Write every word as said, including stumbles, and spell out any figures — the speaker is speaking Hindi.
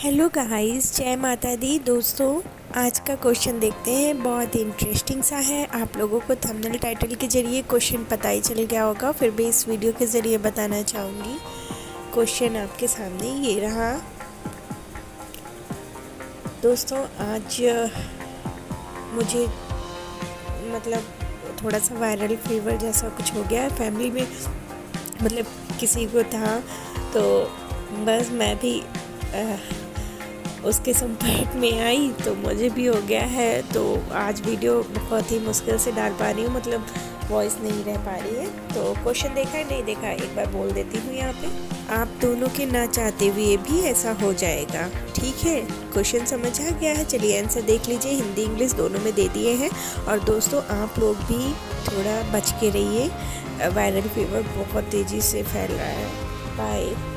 हेलो गाइस, जय माता दी। दोस्तों, आज का क्वेश्चन देखते हैं। बहुत ही इंटरेस्टिंग सा है। आप लोगों को थंबनेल टाइटल के ज़रिए क्वेश्चन पता ही चल गया होगा, फिर भी इस वीडियो के ज़रिए बताना चाहूँगी। क्वेश्चन आपके सामने ये रहा। दोस्तों, आज मुझे मतलब थोड़ा सा वायरल फीवर जैसा कुछ हो गया है फैमिली में। मतलब किसी को था तो बस मैं भी आ, उसके संपर्क में आई तो मुझे भी हो गया है। तो आज वीडियो बहुत ही मुश्किल से डाल पा रही हूँ, मतलब वॉइस नहीं रह पा रही है। तो क्वेश्चन देखा है नहीं देखा, एक बार बोल देती हूँ यहाँ पे। आप दोनों के ना चाहते हुए भी ऐसा हो जाएगा, ठीक है? क्वेश्चन समझ आ गया है? चलिए आंसर देख लीजिए। हिंदी इंग्लिश दोनों में दे दिए हैं। और दोस्तों, आप लोग भी थोड़ा बच के रहिए, वायरल फीवर बहुत तेज़ी से फैल रहा है। बाय।